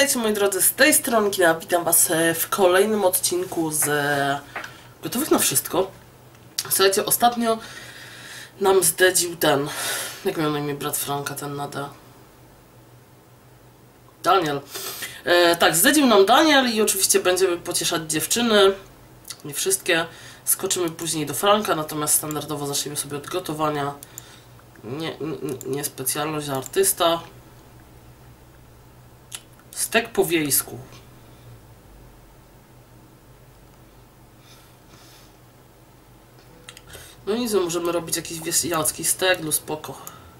Witajcie moi drodzy, z tej strony Kina. Witam was w kolejnym odcinku z Gotowych na Wszystko. Słuchajcie, ostatnio nam zdradził ten, jak miał na imię brat Franka, ten na D? Daniel. Tak, zdradził nam Daniel i oczywiście będziemy pocieszać dziewczyny. Nie wszystkie. Skoczymy później do Franka, natomiast standardowo zaczniemy sobie od gotowania. Nie specjalność, a artysta. Stek po wiejsku. No nic, możemy robić jakiś wiejski stek, no spoko.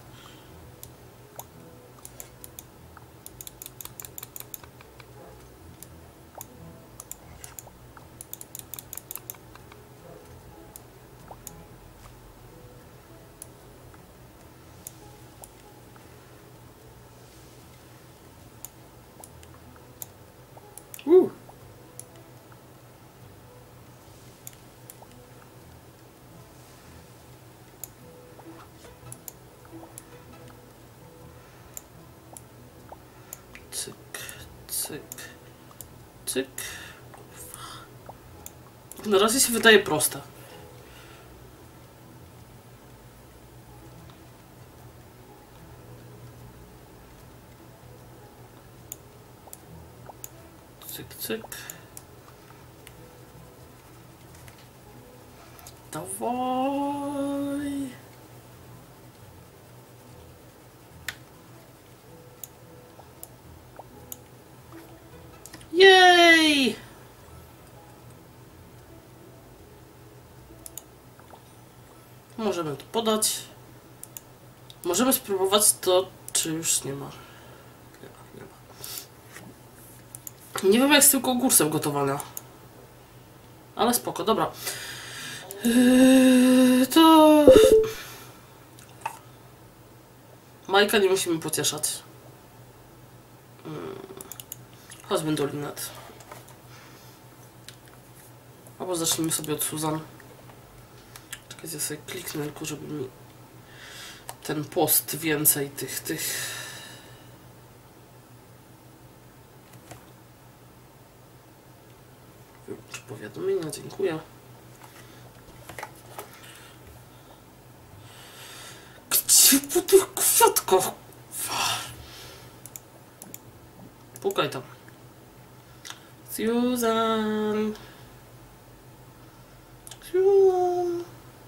Cyk, cyk, cyk. Na razie się wydaje proste. Cyk, cyk. Dawaj. Jej! Możemy to podać. Możemy spróbować to, czy już nie ma. Nie wiem jak z tym konkursem gotowania. Ale spoko, dobra. To... Majka nie musimy pocieszać. Chodźmy do Linet. Albo zacznijmy sobie od Suzan. Czekajcie, ja sobie kliknę tylko, żeby mi ten post więcej tych... Czy powiadomienia, dziękuję. Gdzie po tych kwiatkach? Pukaj tam. Susan. Susan.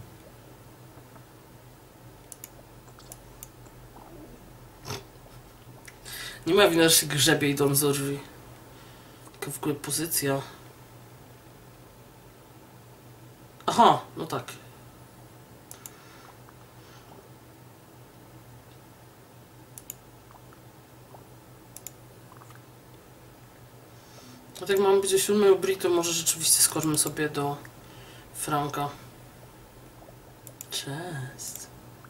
Nie ma wina, że się grzebie idąc do drzwi. Jaka w ogóle pozycja. Aha, no tak. A tak mamy być o 7 u Bri, to może rzeczywiście skoczmy sobie do Franka. Cześć.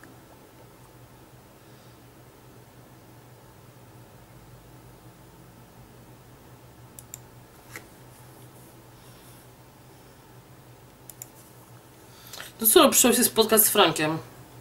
No co, przyszło się spotkać z Frankiem.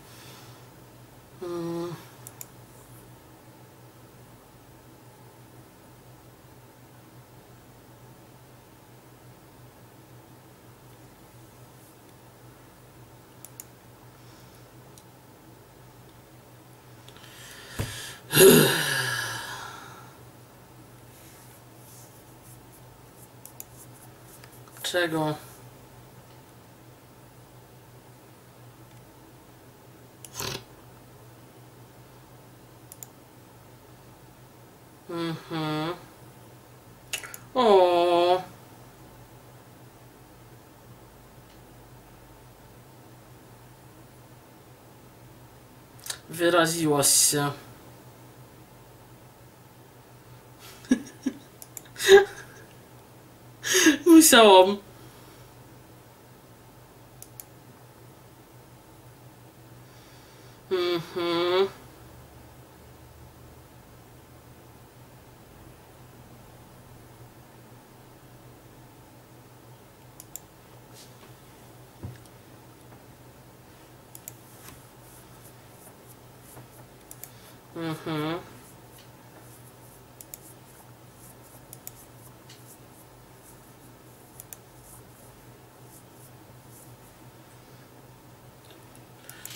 Czego? O. Wyraziłaś się. Musiałam.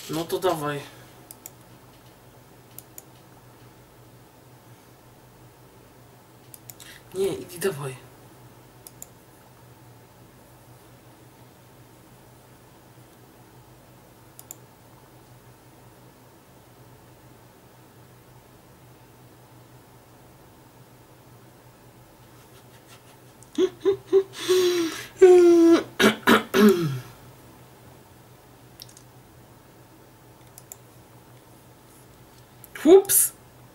No to dawaj. Nie, idź dawaj. Ups.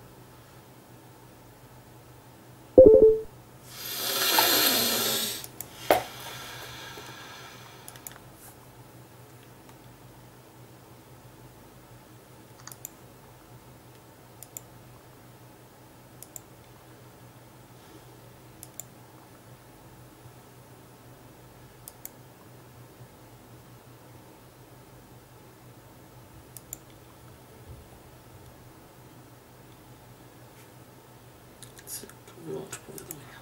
Wyłącz powiadomienia,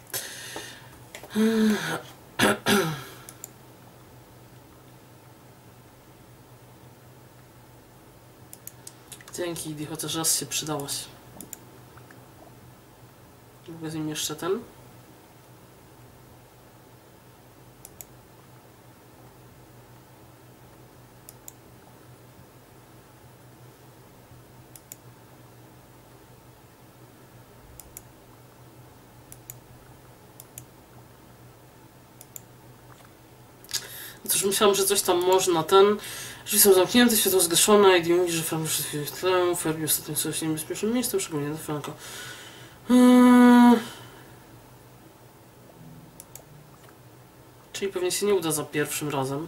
dobra. Dzięki, Idi, chociaż raz się przydałaś. Mogę z nim jeszcze ten? Cóż, myślałam, że coś tam można, drzwi są zamknięte, światło zgaszone, Idi mówi, że Frank wszystko jest tlem, Ferbi ostatnio coś w niebezpiecznym miejscu, szczególnie do Franka. Czyli pewnie się nie uda za pierwszym razem.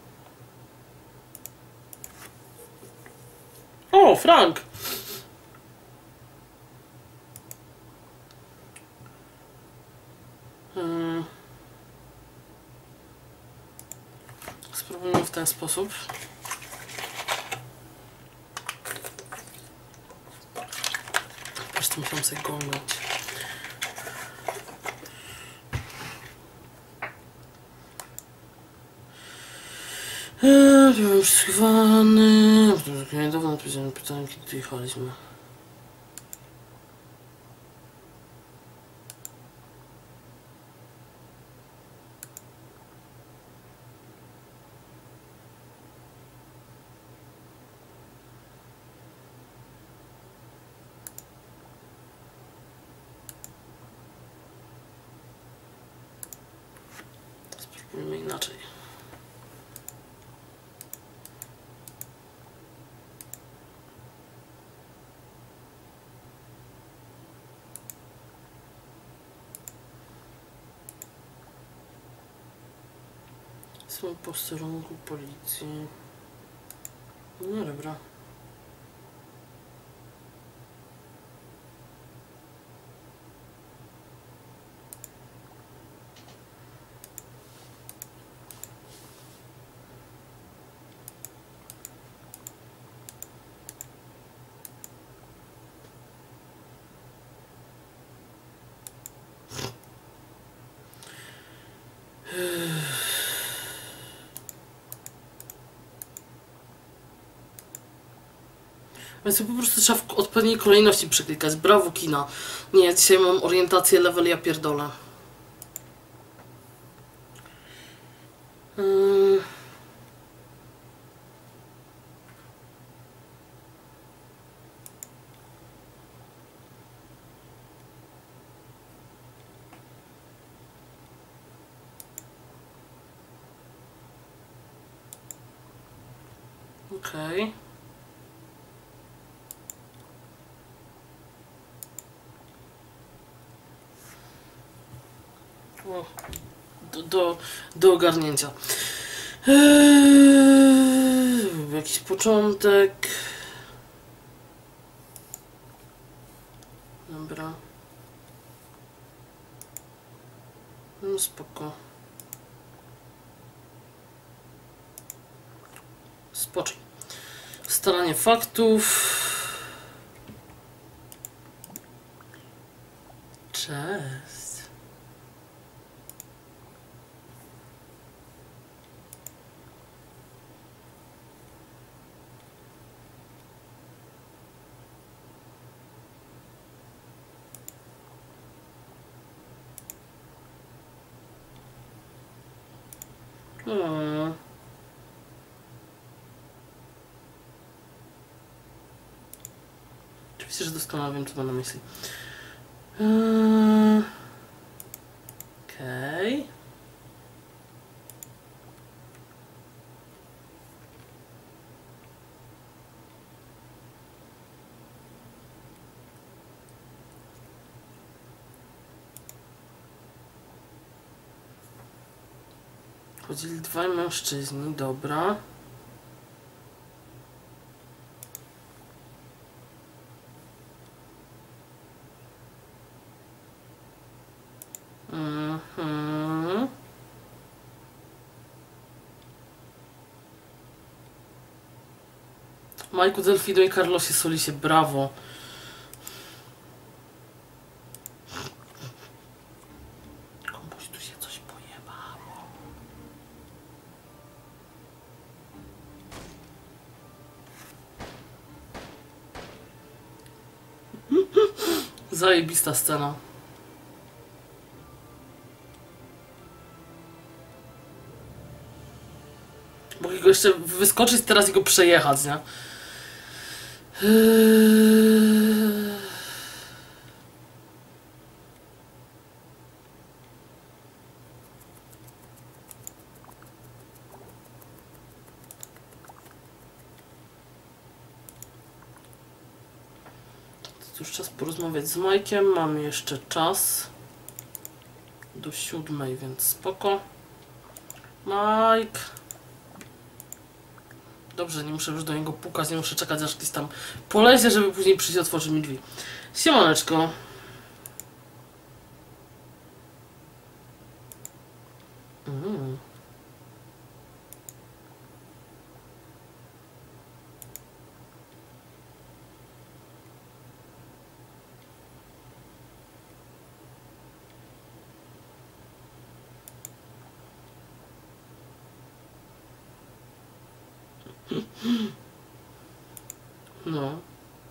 O, Frank! Spróbujmy w ten sposób. Patrz, tu musiałam sobie gągnąć. Byłem przesłuchiwany. Dawno odpowiedziałem na pytanie, kiedy tu jechaliśmy. Spróbujmy inaczej. Są posterunku policji. No dobra. Więc po prostu trzeba w odpowiedniej kolejności przeklikać. Brawo, kina. Nie, dzisiaj mam orientację level, ja pierdolę. Okej. O, do ogarnięcia. Jakiś początek. Dobra. No spoko. Spocznij. Staranie faktów. Cześć. Hmm. Oczywiście, że doskonale wiem, co mam na myśli. Okej. Chodzili dwaj mężczyźni, dobra. Mhm. Majku, Delfino i Carlosie Solisie, brawo. Komuś tu się coś pojebało. Zajebista scena. Mogę go jeszcze wyskoczyć teraz i go przejechać, nie? To już czas porozmawiać z Majkiem. Mamy jeszcze czas do 7, więc spoko. Mike. Dobrze, nie muszę już do niego pukać, nie muszę czekać, aż ktoś tam polezie, żeby później przyjść i otworzyć mi drzwi. Siemaneczko. No.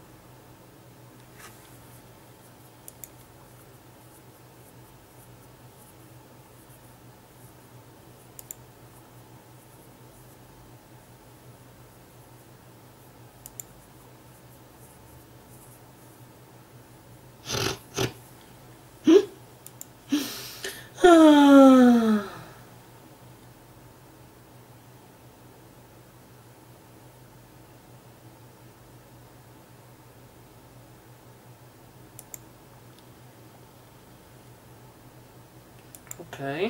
Okej.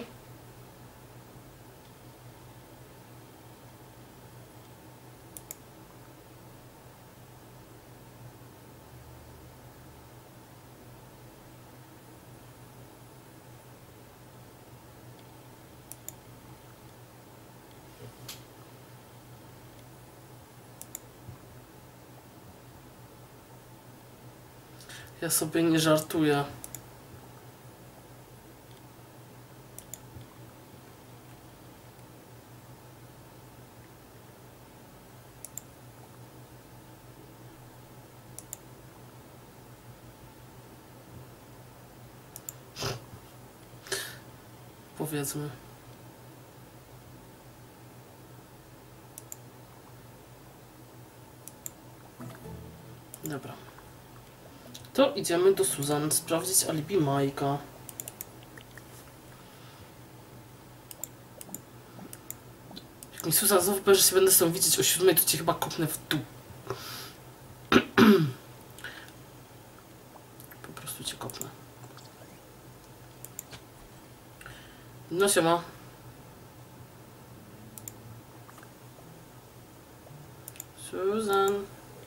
Ja sobie nie żartuję. Powiedzmy. Dobra. To idziemy do Susan sprawdzić alibi Majka. Jak mi Susan znowu powie, że się będę z tą widzieć o 7, to cię chyba kopnę w dół. Po prostu cię kopnę. No siema. Susan.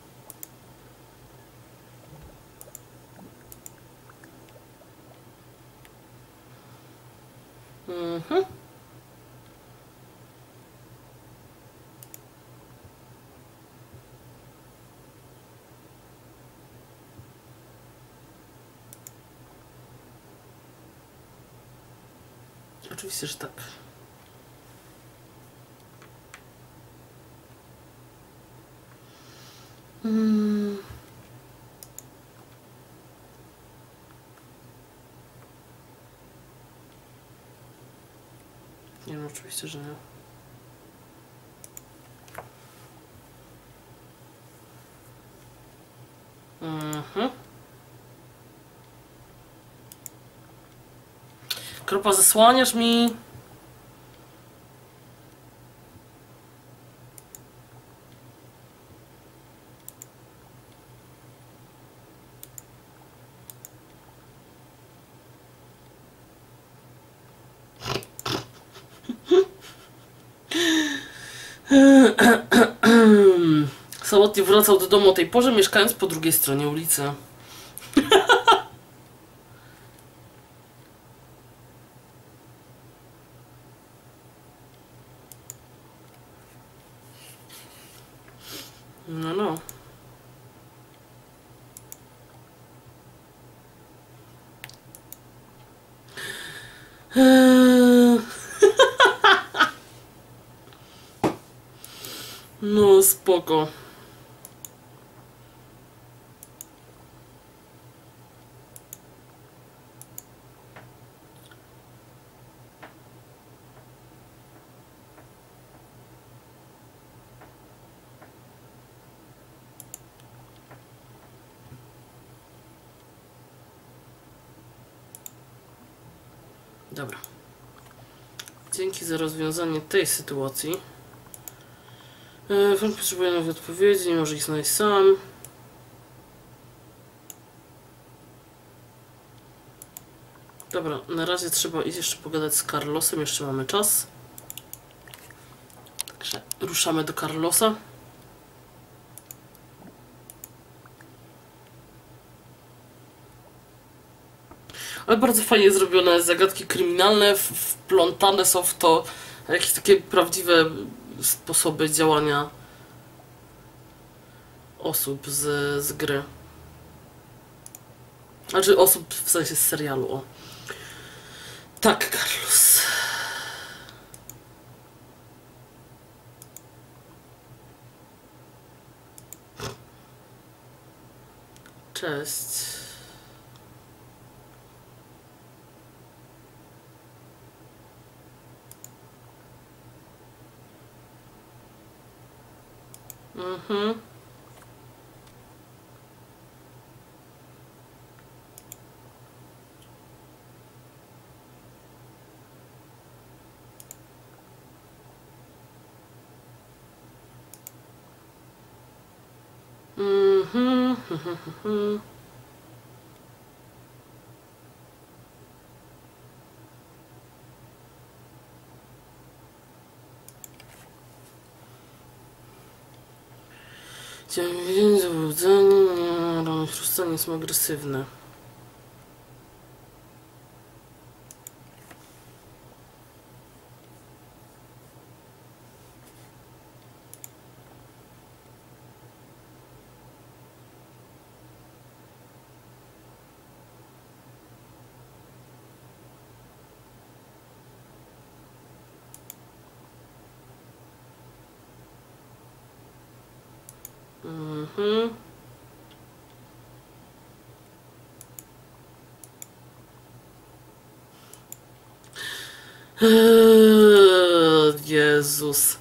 Mhm. Oczywiście, że tak. Nie no, oczywiście, że nie. Mhm. Kropa, zasłaniasz mi. Samotnie wracał do domu o tej porze, mieszkając po drugiej stronie ulicy. No, no. No, spoko. Dobra. Dzięki za rozwiązanie tej sytuacji. Frank potrzebuje nowej odpowiedzi, nie może ich znaleźć sam. Dobra, na razie trzeba iść jeszcze pogadać z Carlosem, jeszcze mamy czas. Także ruszamy do Carlosa. Ale bardzo fajnie zrobione zagadki kryminalne, wplątane są w to jakieś takie prawdziwe sposoby działania osób z gry. Znaczy osób w sensie z serialu, o. Tak, Carlos. Cześć. Mhm. Mhm. Mhm. Chciałem zabudzenie, rano chrustanie są agresywne. Mhm. Jezus.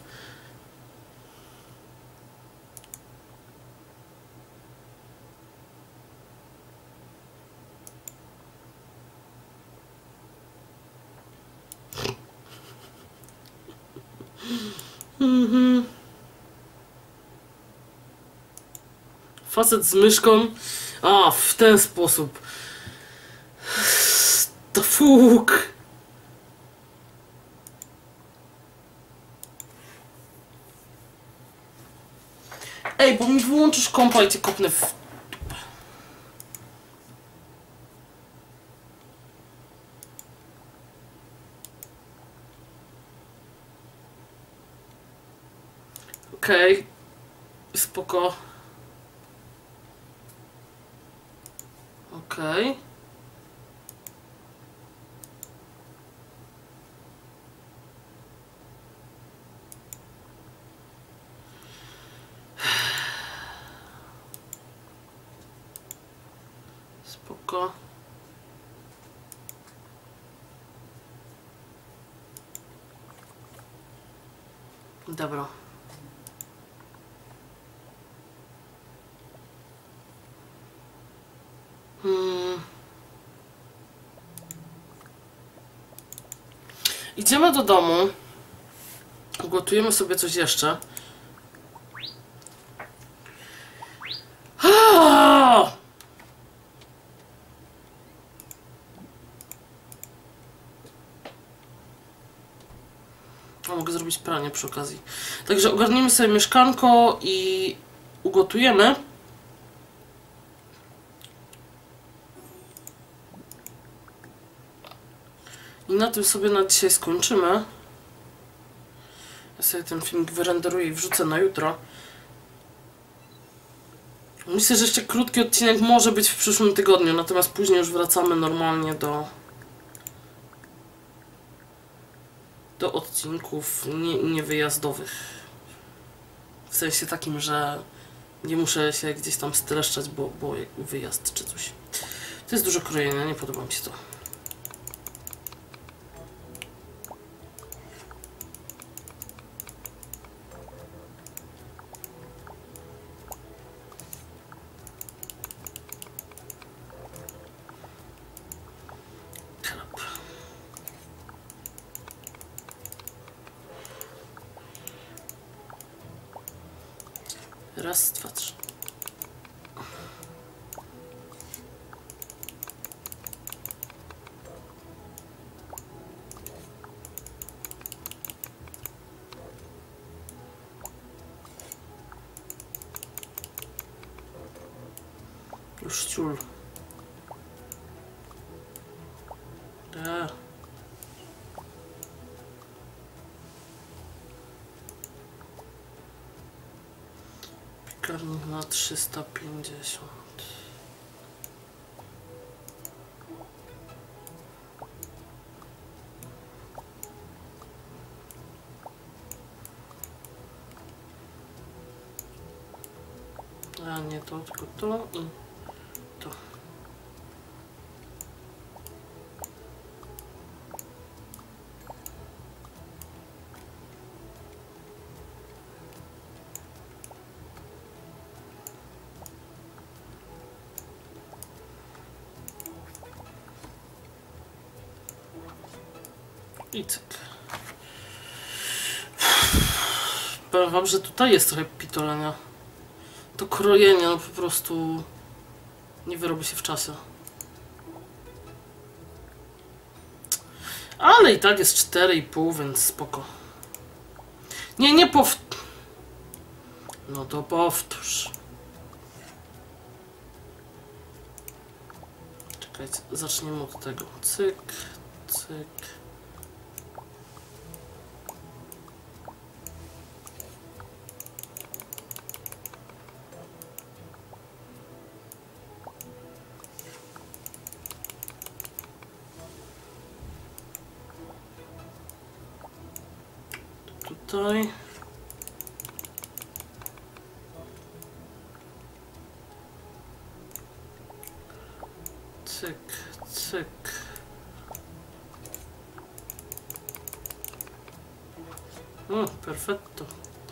Mhm. Facet z myszką. A, w ten sposób. To fuk. Ej, bo mi wyłączysz kompa i cię kopnę w... Okej. Spoko. Okej. Spoko. Dobra. Idziemy do domu. Ugotujemy sobie coś jeszcze. Mogę zrobić pranie przy okazji. Także ogarnijmy sobie mieszkanko i ugotujemy. I na tym sobie na dzisiaj skończymy. Ja sobie ten film wyrenderuję i wrzucę na jutro. Myślę, że jeszcze krótki odcinek może być w przyszłym tygodniu, natomiast później już wracamy normalnie do odcinków niewyjazdowych. W sensie takim, że nie muszę się gdzieś tam streszczać, bo wyjazd czy coś. To jest dużo krojenia, nie podoba mi się to. Raz, dwa, trzy. Już ciul. Piekarnik na 350. A nie to, tylko to i to. I cyk. Powiem wam, że tutaj jest trochę pitolenia. To krojenie, no po prostu nie wyrobi się w czasie. Ale i tak jest 4,5, więc spoko. Nie powtórz. No to powtórz. Czekajcie, zaczniemy od tego. Cyk, cyk. Tutaj. Cyk, cyk. O, perfetto.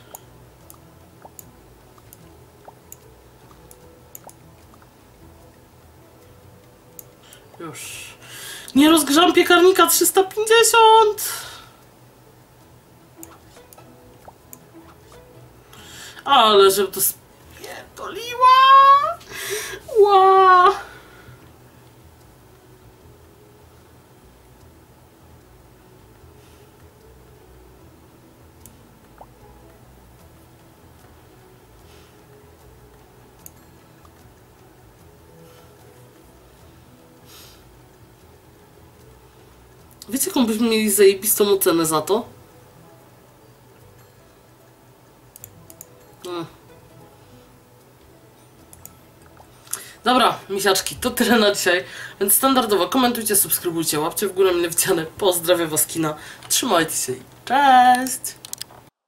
Już. Nie rozgrzam piekarnika 350! Ale żeby to spierdoliła! Ła! Wiecie, jaką byśmy mieli zajebistą ocenę za to? Dobra, misiaczki, to tyle na dzisiaj. Więc standardowo komentujcie, subskrybujcie, łapcie w górę mile widziane. Pozdrawiam was, kina. Trzymajcie się i cześć!